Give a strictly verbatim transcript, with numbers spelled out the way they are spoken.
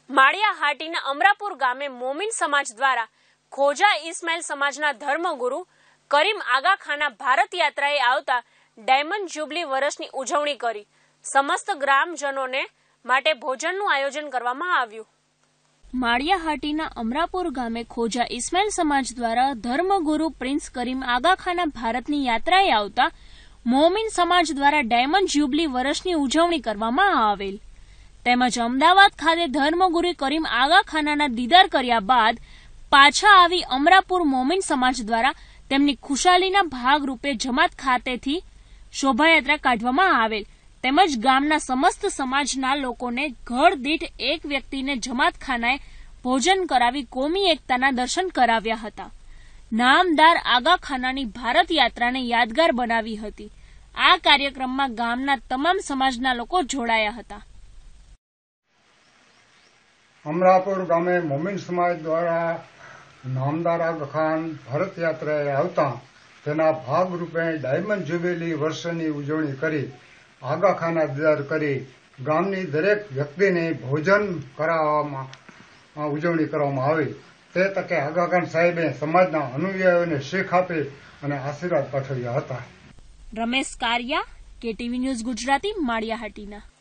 માળિયા હાટીના અમરાપુર ગામે મોમીન સમાજ દ્વારા ખોજા ઇસ્માઇલ સમાજના ધર્મગુરુ કરીમ આગા ખાના ભારત યાત્રાએ આવતા ડાયમંડ જ્યુબલી વર્ષની ઉજવણી કરી સમસ્ત ગ્રામજનોને માટે ભોજનનું આયોજન કરવામાં આવ્યું। માળિયા હાટીના અમરાપુર ગામે ખોજા ઇસ્માઇલ સમાજ દ્વારા ધર્મગુરુ પ્રિન્સ કરીમ આગા ખાના ભારતની યાત્રાએ આવતા મોમીન સમાજ દ્વારા ડાયમંડ જ્યુબલી વર્ષની ઉજવણી કરવામાં આવેલ તેમજ અમદાવાદ ખાતે ધર્મગુરુ કરીમ આગા ખાનાના દીદાર કર્યા બાદ પાછા આવી અમરાપુર મોમીન સમાજ દ્વારા તેમની ખુશાલીના ભાગરૂપે જમાત ખાતેથી શોભાયાત્રા કાઢવામાં આવેલ તેમજ ગામના સમસ્ત સમાજના લોકોને ઘર દીઠ એક વ્યક્તિને જમાત ખાનાએ ભોજન કરાવી કોમી એકતાના દર્શન કરાવ્યા હતા। નામદાર આગા ખાનાની ભારત યાત્રાને યાદગાર બનાવી હતી। આ કાર્યક્રમમાં ગામના તમામ સમાજના લોકો જોડાયા હતા। અમરાપુર ગામે મોમીન સમાજ દ્વારા નામદાર આગા ખાન ભારત યાત્રાએ આવતા તેના ભાગરૂપે ડાયમંડ જ્યુબિલી વર્ષની ઉજવણી કરી આગા ખાના દીદાર કરી ગામની દરેક વ્યક્તિને ભોજન કરાવવામાં ઉજવણી કરવામાં આવી। તે તકે આગા ખાન સાહેબે સમાજના અનુયાયીઓને શીખ આપી અને આશીર્વાદ પાઠવ્યા હતા। Ramesh Kariya, KTV news Gujarati, Maliya Hatina.